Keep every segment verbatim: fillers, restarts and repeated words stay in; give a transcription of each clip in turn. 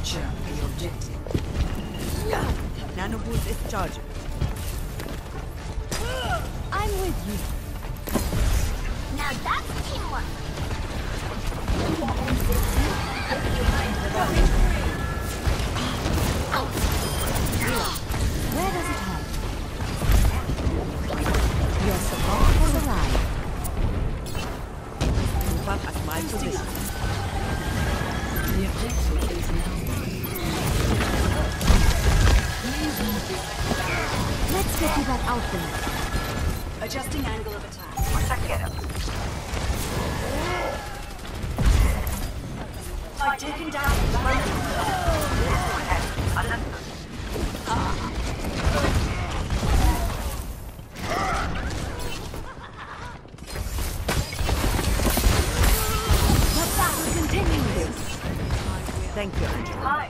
Capture the objective. Nanoboost is charging. I'm with you. Now that's teamwork. Where does it hurt? Your support has arrived. Move up at my position. The objective is now. Let's get you back out there. Adjusting angle of attack. I've taken down The battle continues. Thank you, Angela.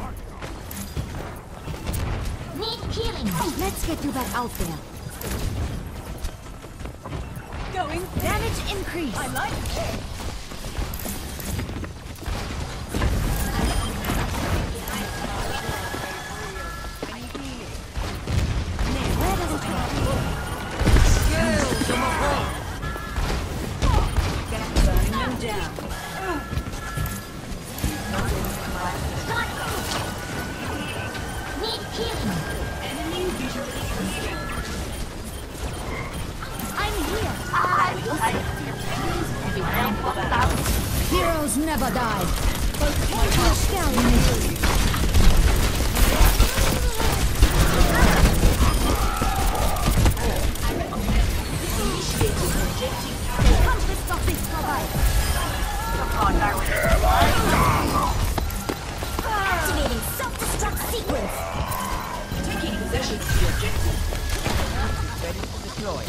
Need healing. Let's get you back out there. going. Damage increase. I like it. Where does it hurt? Burning them down. Need healing. Enemy visually clear. I'm here. I Heroes never die. Potential stallion. activating self-destruct sequence. Taking possession of the objective. Ready to deploy.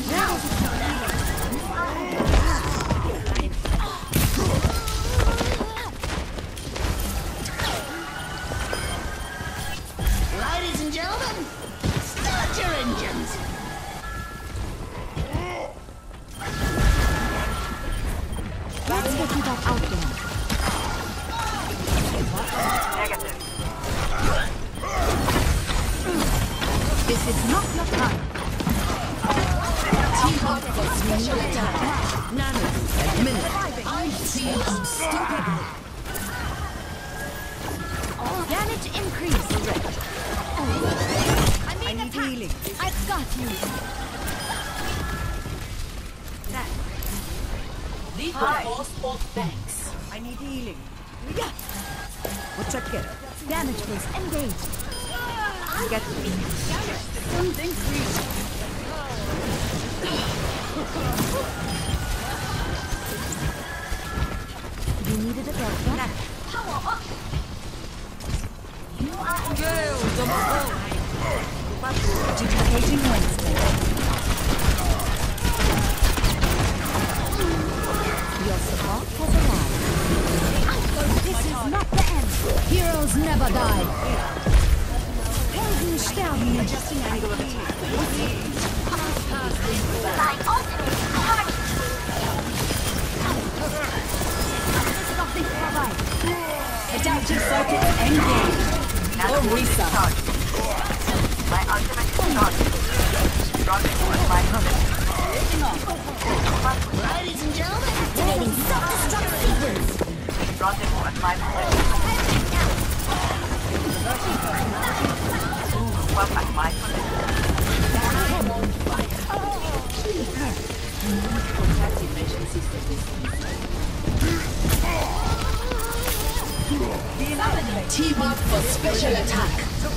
Ladies and gentlemen, start your engines. Let's get you back out there. This is not your time. Team up for special attack. Nano, administer. I feel unstoppable. Damage increase. I I need need attack. healing. I've got you. Lead the force both banks. I need healing. What's that get? Damage boost engaged. Get me. Something free. You needed a doctor? Power up. Duplicating Wednesday. Your support has arrived. This is not the end. Heroes never die. Helden sterben nicht. Adjusting angle of attack. My ultimate target. This is nothing vorbei. Adaptive circuit engaged. Or restart. My ultimate is charged. Rendezvous at my position. Ladies and gentlemen, activating self-destruct sequence. Rendezvous at my position. Well, at my position. Contact emergency service. Team up for special attack.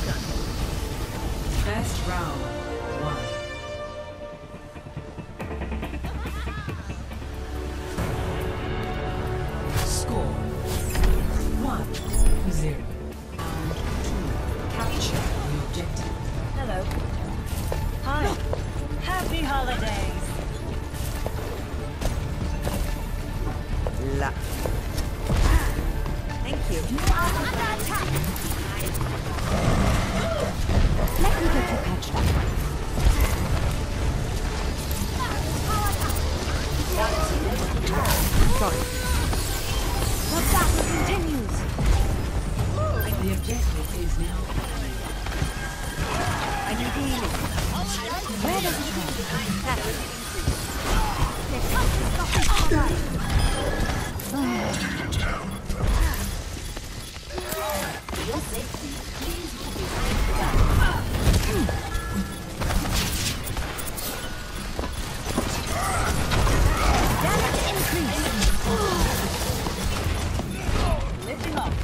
First round. One. Score. One. Zero. Round two. Capture the objective. Hello. Hi. Happy holidays. La. Thank you. Under attack. Let me get you patched up. Sorry. The battle continues. The objective is now. I need healing. Where does it For your safety, please move behind the back. Damage increase. Lifting up.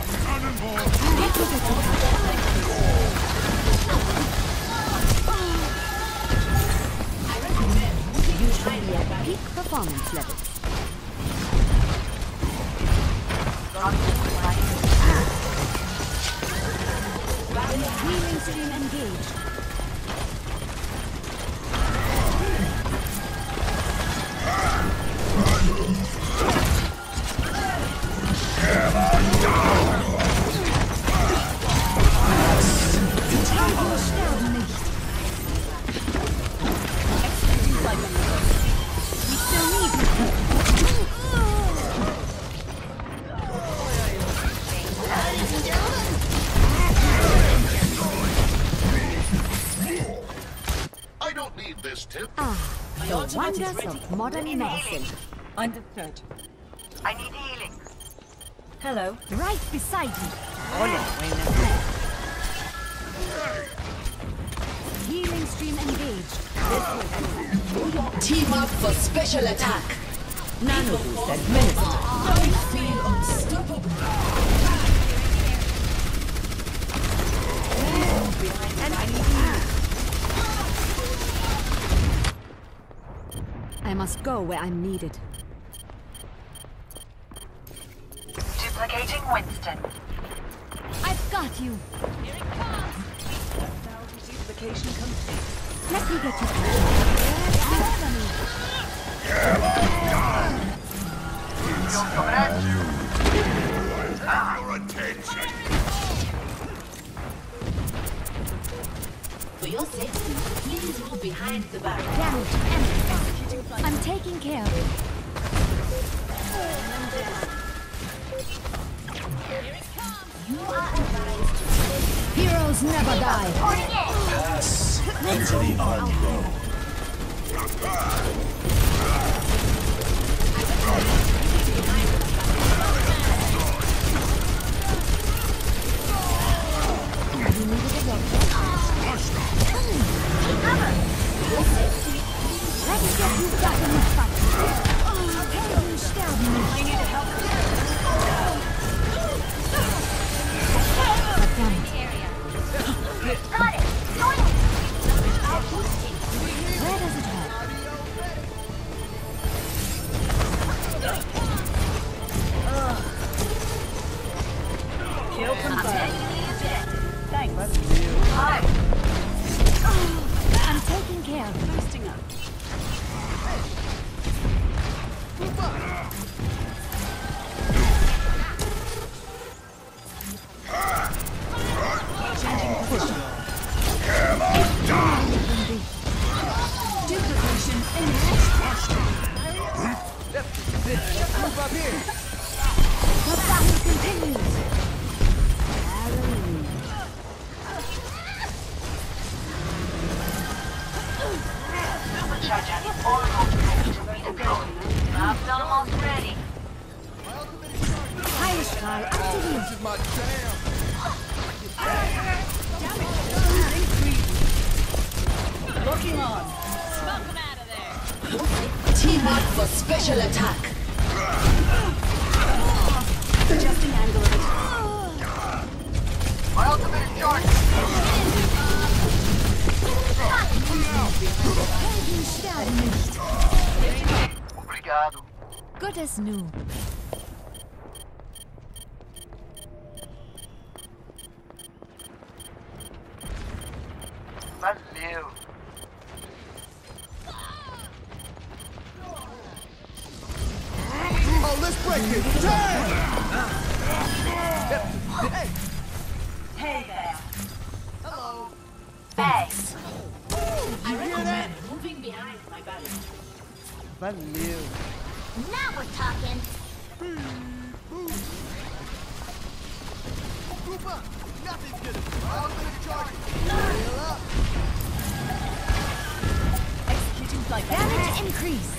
Usually at peak performance levels. Healing stream engaged. Ladies and gentlemen, I don't need this tip. Ah, the ultimate is wonders ready. of modern medicine. Understood. I need healing. Hello. Right beside you. Hola, buena. Healing stream engaged. Team up for special attack. Nano boost administered. I feel unstoppable. And I need healing. I must go where I'm needed. Duplicating Winston. I've got you. Duplication complete. Let me get you through. Your attention. For your safety, please move behind the barrier. Damage amplified. I'm taking care of it. you are advised to stay. Heroes never die. Pass into the unknown. You needed a doctor. Let's get you back in the fight. Helden sterben nicht. I need help. But damn it. Got it. Going. Where does it hurt? Kill confirmed. Thanks. Hi. I'm taking care of it. Boosting up. Duplication Move up here. The battle continues. Hallelujah. Supercharger almost ready to redeploy. Labs almost ready. Heilstrahl aktiviert. My jam. Looking on. team up for special attack. Adjusting angle of it. My ultimate is charged. Helden sterben nicht. Obrigado. Good as new. Valeu. Oh, let's break it. Damn! Hey, Hey there. Thanks. I recommend moving behind my barrier. valeu. Now we're talking. Group up. Nothing's gonna. I'm gonna charge you. Heal up. Executing flight. Damage increased.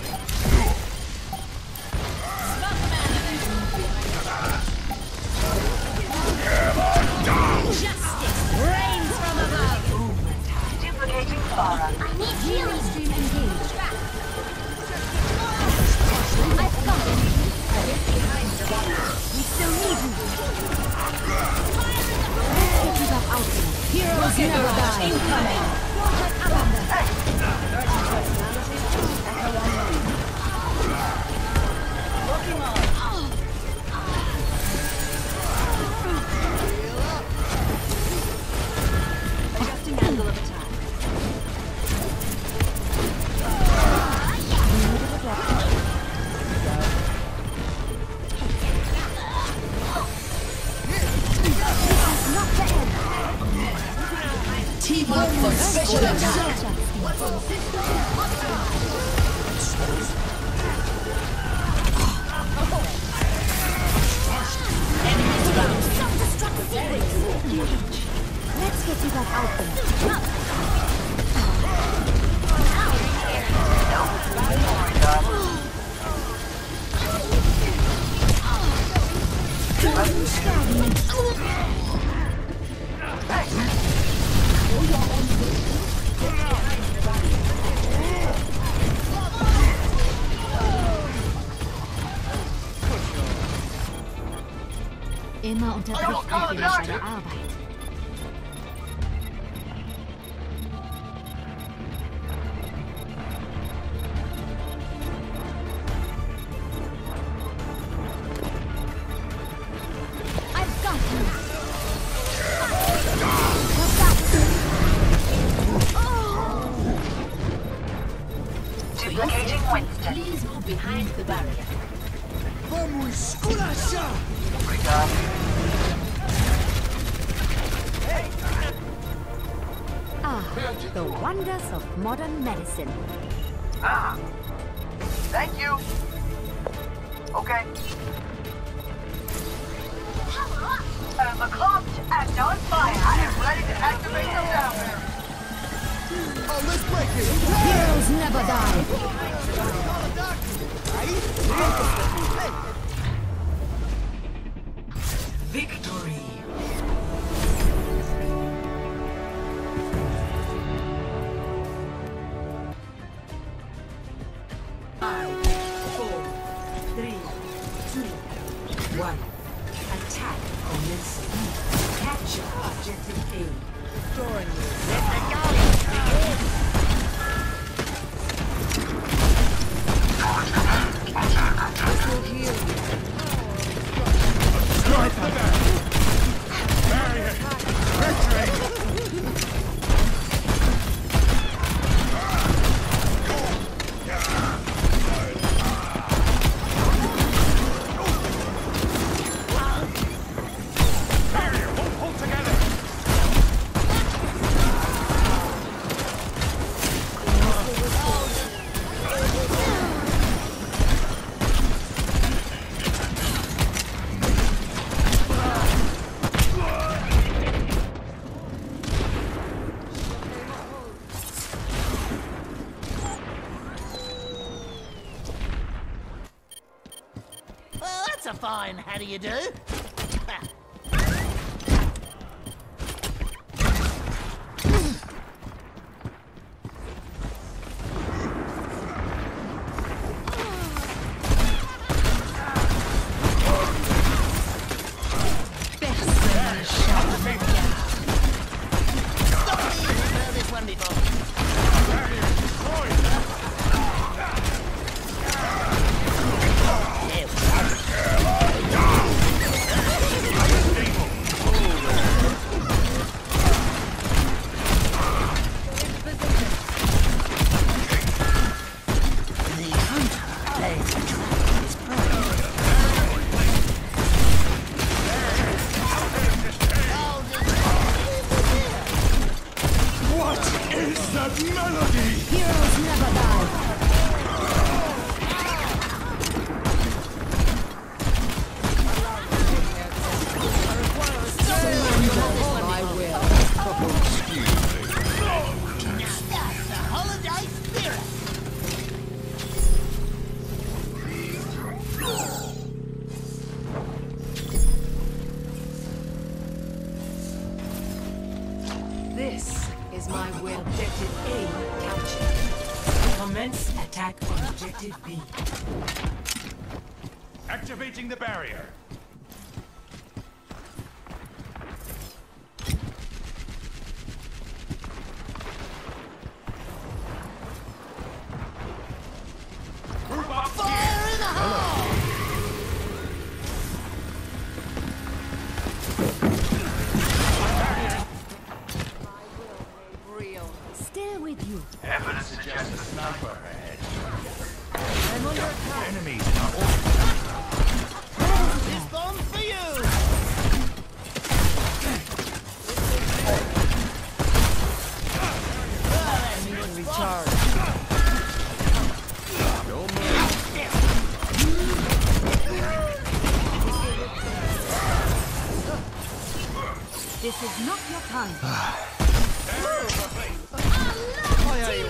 Justice reigns from above. Duplicating Clara. I need healing stream engaged. I've got it. We still need you. Let's get you back out there. Heroes never die. Incoming. Looking on. Adjusting angle of attack. Team up for special attack. Let's get you back out there. Immer unterbricht mich wieder bei der Arbeit. I've got you. Duplicating Winston. Please move behind the barrier. Vamos esculachar. Regard. Ah, the wonders of modern medicine. Ah. Thank you. Okay. Uh, McClopped and on fire. I am ready to activate them down there. Oh, let's break it. Heroes never die. Call a doctor. Right? Hey. Victory. Five, four, three, two, one. Attack commencing. Capture objective A. Join me. This will heal you. Well, that's a fine how do you do? This one before. Heroes never die. So This is my will. Objective A captured. Commence attack on objective B. Activating the barrier. Still with you. Evidence suggests a sniper ahead. I'm under attack. Enemies are This bomb's for you! I need to recharge. This is not your time. Why are you?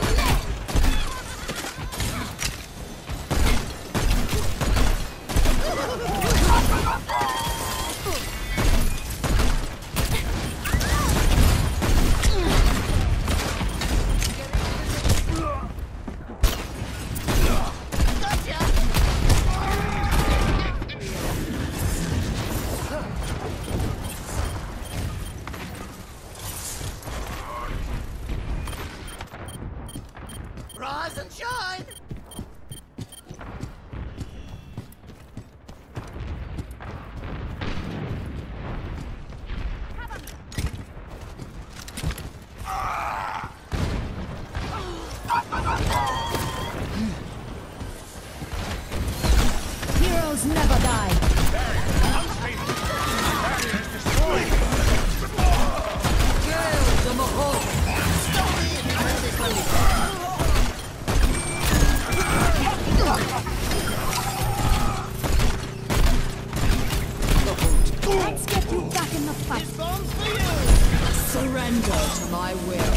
Rise and shine! Heroes never die. Let's get you back in the fight. This bomb's for you! Surrender to my will.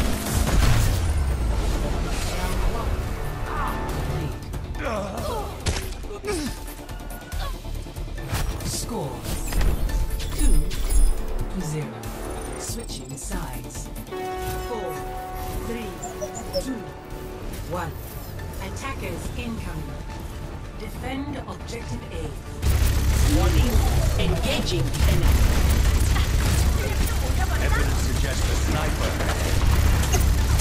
Score two to zero. Switching sides. Four, three, two, one. Attackers incoming. Defend objective A. Warning. Engaging enemy. Evidence suggests a sniper ahead.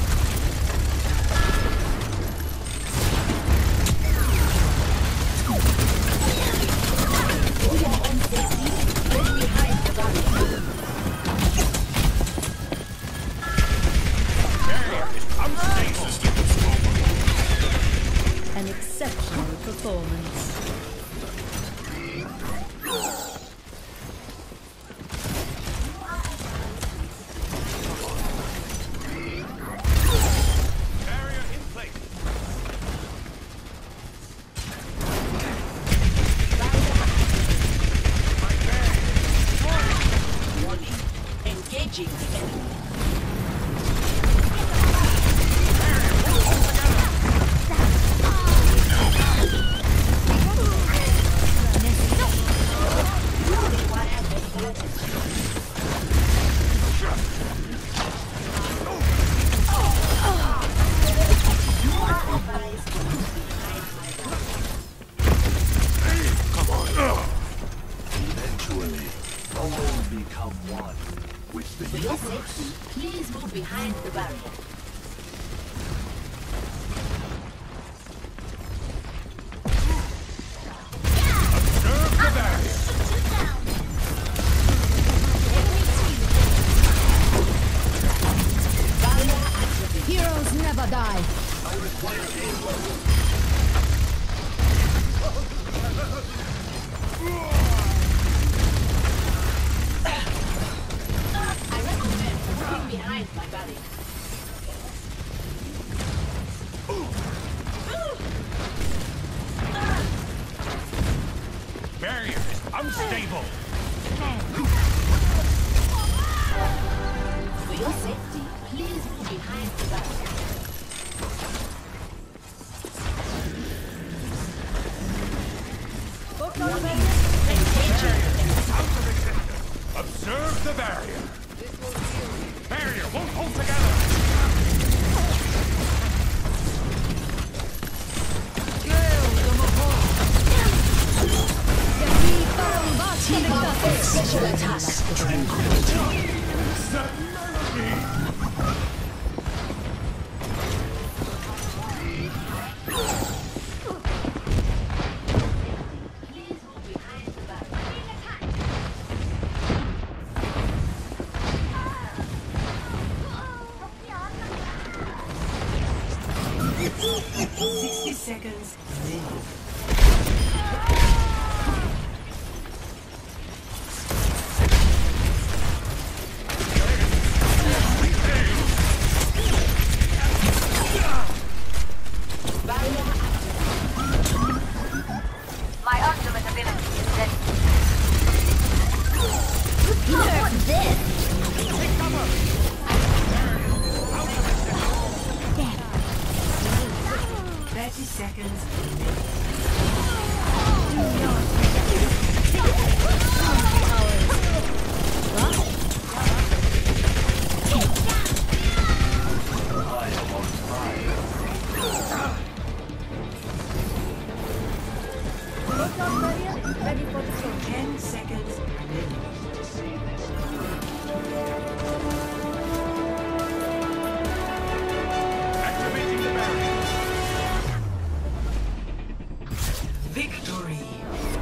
An exceptional performance. Barrier in place. Warning. Engaging enemy. Eventually, I will become one with the For your safety, please move behind the barrier. Observe the barrier. Heroes never die. I recommend moving behind my barrier. Barrier is unstable. For your safety, please move behind the barrier. Observe the barrier. barrier won't hold together! Special attacks. That melody! sixty seconds remaining. My ultimate ability is ready. Nerf this! Take cover! thirty seconds remaining. I am on fire. ten seconds remaining. Activating the barrier. Victory!